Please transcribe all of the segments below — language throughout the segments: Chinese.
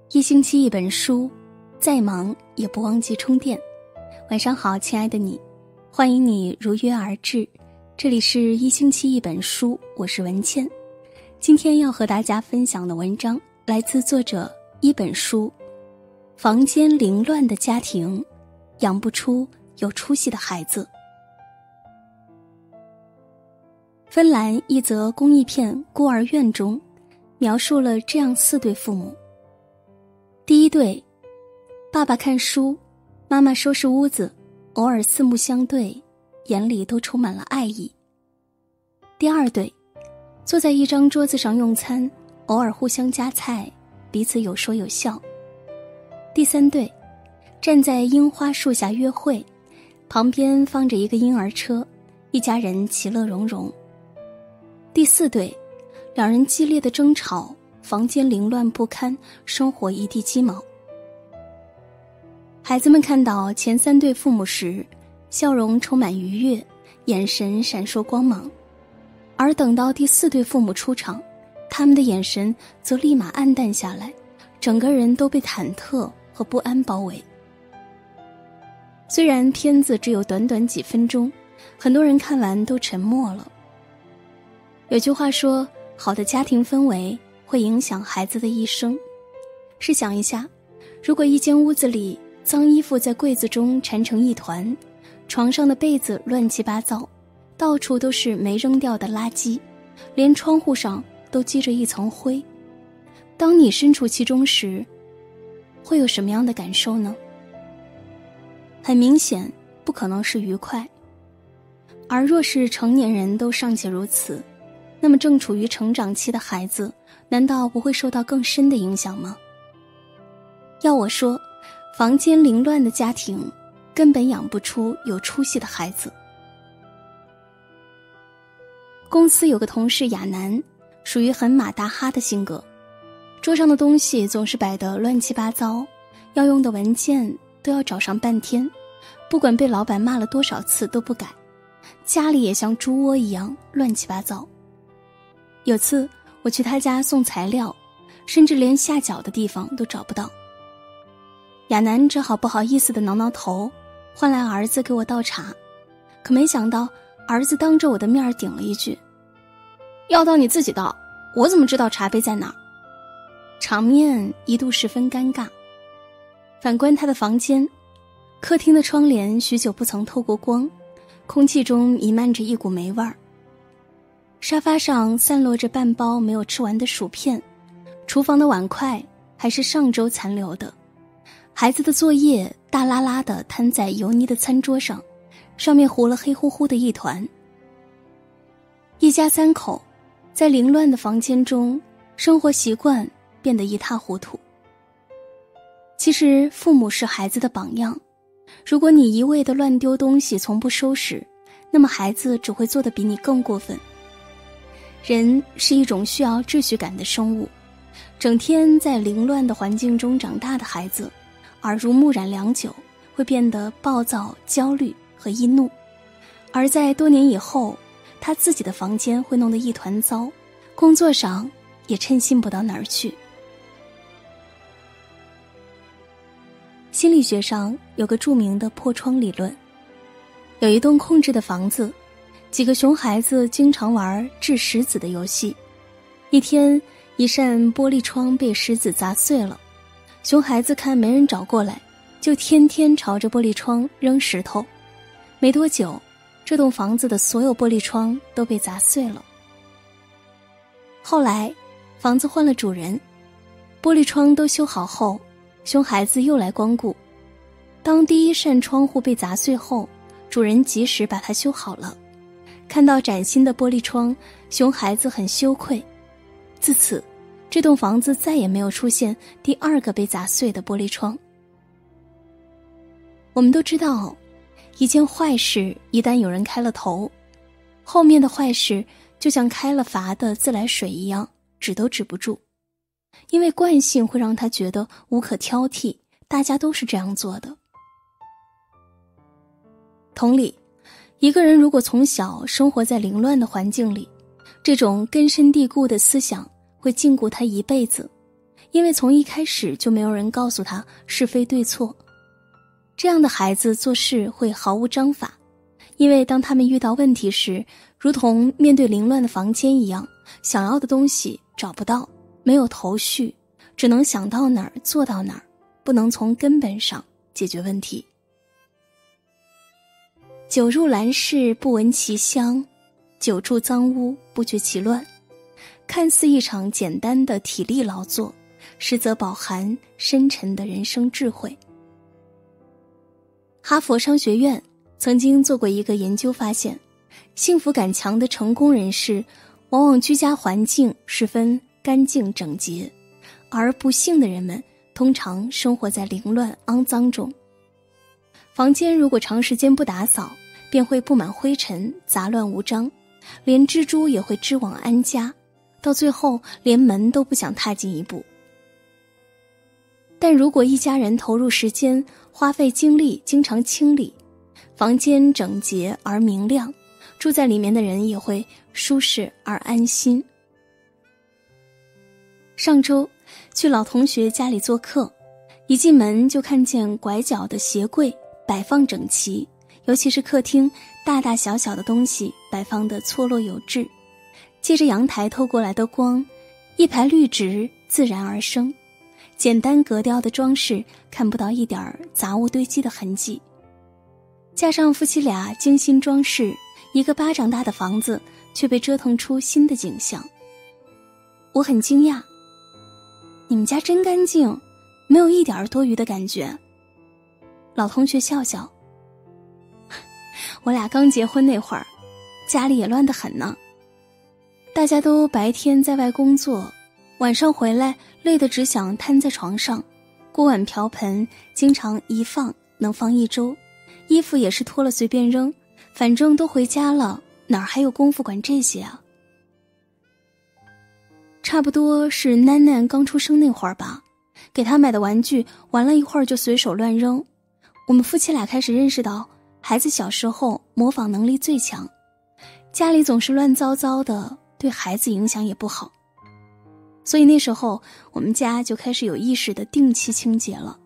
一星期一本书，再忙也不忘记充电。晚上好，亲爱的你，欢迎你如约而至。这里是一星期一本书，我是文倩。今天要和大家分享的文章来自作者一本书。房间凌乱的家庭，养不出有出息的孩子。芬兰一则公益片孤儿院中描述了这样4对父母。第一对，爸爸看书，妈妈收拾屋子，偶尔四目相对，眼里都充满了爱意。第二对，坐在一张桌子上用餐，偶尔互相夹菜，彼此有说有笑。第三对，站在樱花树下约会，旁边放着一个婴儿车，一家人其乐融融。第四对，两人激烈的争吵，房间凌乱不堪，生活一地鸡毛。孩子们看到前3对父母时，笑容充满愉悦，眼神闪烁光芒，而等到第4对父母出场，他们的眼神则立马黯淡下来，整个人都被忐忑和不安包围。虽然片子只有短短几分钟，很多人看完都沉默了。有句话说，好的家庭氛围会影响孩子的一生。试想一下，如果一间屋子里脏衣服在柜子中缠成一团，床上的被子乱七八糟，到处都是没扔掉的垃圾，连窗户上都积着一层灰，当你身处其中时，会有什么样的感受呢？很明显，不可能是愉快。而若是成年人都尚且如此，那么正处于成长期的孩子，难道不会受到更深的影响吗？要我说，房间凌乱的家庭根本养不出有出息的孩子。公司有个同事亚楠，属于很马大哈的性格，桌上的东西总是摆得乱七八糟，要用的文件都要找上半天，不管被老板骂了多少次都不改，家里也像猪窝一样乱七八糟。有次我去他家送材料，甚至连下脚的地方都找不到。亚楠只好不好意思地挠挠头，换来儿子给我倒茶。可没想到儿子当着我的面顶了一句，要倒你自己倒，我怎么知道茶杯在哪儿？场面一度十分尴尬。反观他的房间，客厅的窗帘许久不曾透过光，空气中弥漫着一股霉味儿。沙发上散落着半包没有吃完的薯片，厨房的碗筷还是上周残留的，孩子的作业大拉拉地摊在油腻的餐桌上，上面糊了黑乎乎的一团。一家3口在凌乱的房间中，生活习惯变得一塌糊涂。其实父母是孩子的榜样，如果你一味地乱丢东西，从不收拾，那么孩子只会做得比你更过分。人是一种需要秩序感的生物，整天在凌乱的环境中长大的孩子，耳濡目染良久，会变得暴躁、焦虑和易怒，而在多年以后，他自己的房间会弄得一团糟，工作上也称心不到哪儿去。心理学上有个著名的破窗理论，有一栋空置的房子，几个熊孩子经常玩掷石子的游戏。一天，一扇玻璃窗被石子砸碎了，熊孩子看没人找过来，就天天朝着玻璃窗扔石头。没多久，这栋房子的所有玻璃窗都被砸碎了。后来，房子换了主人，玻璃窗都修好后，熊孩子又来光顾。当第一扇窗户被砸碎后，主人及时把它修好了。看到崭新的玻璃窗，熊孩子很羞愧。自此，这栋房子再也没有出现第2个被砸碎的玻璃窗。我们都知道，一件坏事一旦有人开了头，后面的坏事就像开了阀的自来水一样，止都止不住。因为惯性会让他觉得无可挑剔，大家都是这样做的。同理，一个人如果从小生活在凌乱的环境里，这种根深蒂固的思想会禁锢他一辈子， 因为从一开始就没有人告诉他是非对错。这样的孩子做事会毫无章法，因为当他们遇到问题时，如同面对凌乱的房间一样，想要的东西找不到，没有头绪，只能想到哪儿做到哪儿，不能从根本上解决问题。久入兰室不闻其香，久住脏屋不觉其乱。看似一场简单的体力劳作，实则饱含深沉的人生智慧。哈佛商学院曾经做过一个研究，发现幸福感强的成功人士往往居家环境十分干净整洁，而不幸的人们通常生活在凌乱肮脏中。房间如果长时间不打扫，便会布满灰尘，杂乱无章，连蜘蛛也会织网安家，到最后连门都不想踏进一步。但如果一家人投入时间，花费精力，经常清理，房间整洁而明亮，住在里面的人也会舒适而安心。上周去老同学家里做客，一进门就看见拐角的鞋柜摆放整齐，尤其是客厅大大小小的东西摆放得错落有致，借着阳台透过来的光，一排绿植自然而生，简单格调的装饰看不到一点杂物堆积的痕迹。加上夫妻俩精心装饰，一个巴掌大的房子却被折腾出新的景象。我很惊讶，你们家真干净，没有一点多余的感觉。老同学笑笑，我俩刚结婚那会儿，家里也乱得很呢。大家都白天在外工作，晚上回来累得只想瘫在床上，锅碗瓢盆经常一放能放一周，衣服也是脱了随便扔，反正都回家了，哪儿还有功夫管这些啊？差不多是囡囡刚出生那会儿吧，给她买的玩具玩了一会儿就随手乱扔。我们夫妻俩开始认识到，孩子小时候模仿能力最强，家里总是乱糟糟的，对孩子影响也不好。所以那时候我们家就开始有意识的定期清洁了。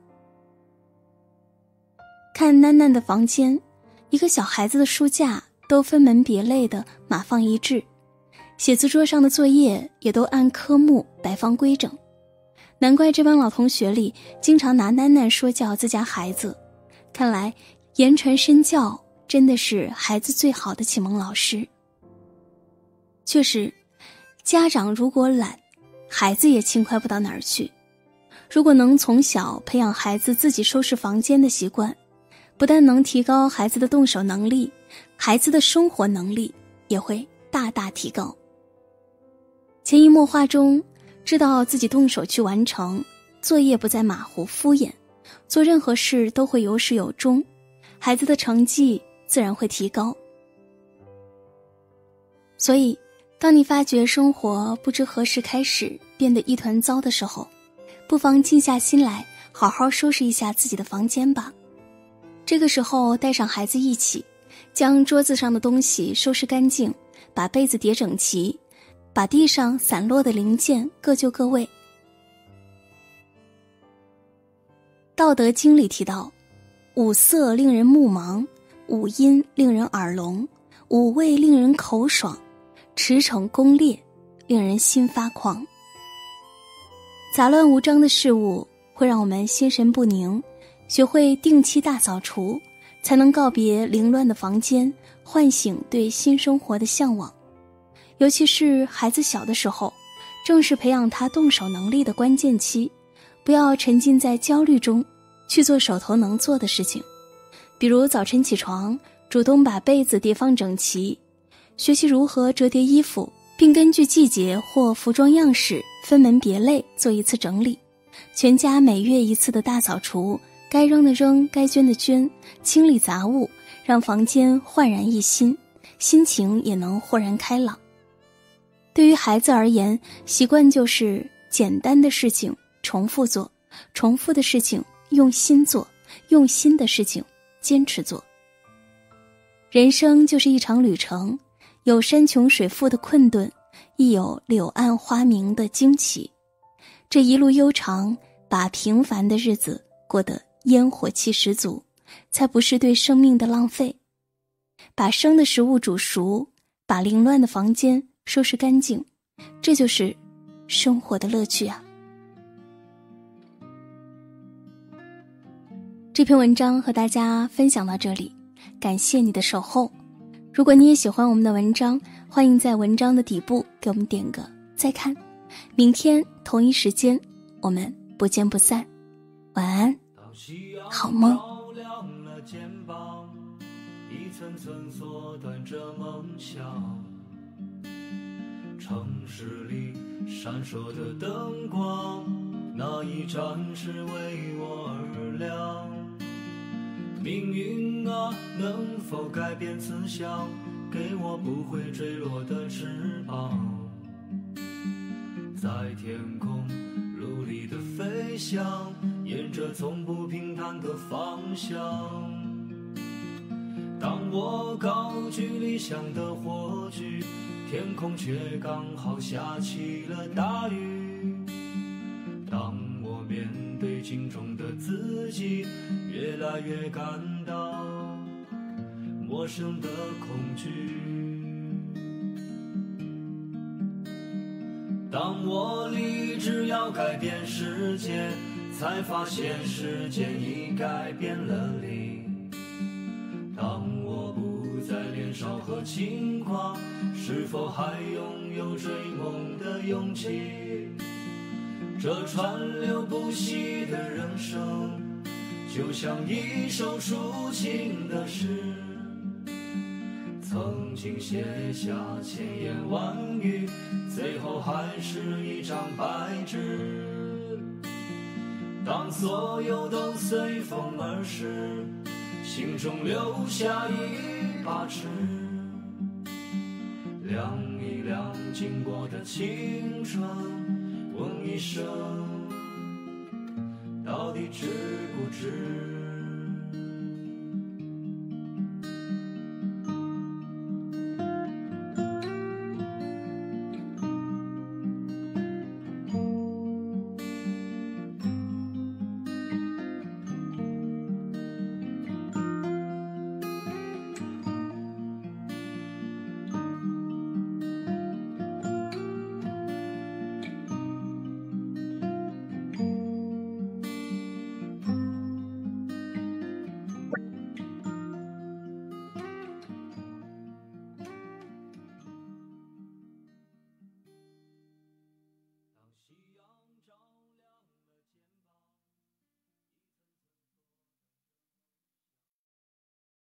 看囡囡的房间，一个小孩子的书架都分门别类的码放一致，写字桌上的作业也都按科目摆放规整。难怪这帮老同学里经常拿囡囡说教自家孩子，看来言传身教真的是孩子最好的启蒙老师。确实，家长如果懒，孩子也轻快不到哪儿去。如果能从小培养孩子自己收拾房间的习惯，不但能提高孩子的动手能力，孩子的生活能力也会大大提高。潜移默化中，知道自己动手去完成，作业不再马虎敷衍，做任何事都会有始有终，孩子的成绩自然会提高。所以当你发觉生活不知何时开始变得一团糟的时候，不妨静下心来，好好收拾一下自己的房间吧。这个时候带上孩子一起，将桌子上的东西收拾干净，把被子叠整齐，把地上散落的零件各就各位。道德经里提到，五色令人目盲，五音令人耳聋，五味令人口爽，驰骋功烈令人心发狂。杂乱无章的事物会让我们心神不宁，学会定期大扫除，才能告别凌乱的房间，唤醒对新生活的向往。尤其是孩子小的时候，正是培养他动手能力的关键期，不要沉浸在焦虑中，去做手头能做的事情。比如早晨起床，主动把被子叠放整齐，学习如何折叠衣服，并根据季节或服装样式分门别类做一次整理。全家每月一次的大扫除，该扔的扔，该捐的捐，清理杂物，让房间焕然一新，心情也能豁然开朗。对于孩子而言，习惯就是简单的事情重复做，重复的事情用心做，用心的事情坚持做。人生就是一场旅程，有山穷水复的困顿，亦有柳暗花明的惊奇。 这一路悠长，把平凡的日子过得烟火气十足，才不是对生命的浪费。把生的食物煮熟，把凌乱的房间收拾干净，这就是生活的乐趣啊。这篇文章和大家分享到这里，感谢你的守候。如果你也喜欢我们的文章，欢迎在文章的底部给我们点个再看。明天同一时间我们不见不散，晚安，好梦。 一寸寸缩短着梦想，城市里闪烁的灯光，那一盏是为我而亮。命运啊，能否改变慈祥，给我不会坠落的翅膀，在天空努力的飞翔，沿着从不平坦的方向。当我高举理想的火炬，天空却刚好下起了大雨。当我面对镜中的自己，越来越感到陌生的恐惧。当我立志要改变世界，才发现世界已改变了你。当我不再年少和轻狂，是否还拥有追梦的勇气？这川流不息的人生，就像一首抒情的诗，曾经写下千言万语，最后还是一张白纸。当所有都随风而逝，心中留下一把尺，量一量经过的青春，问一声，到底值不值？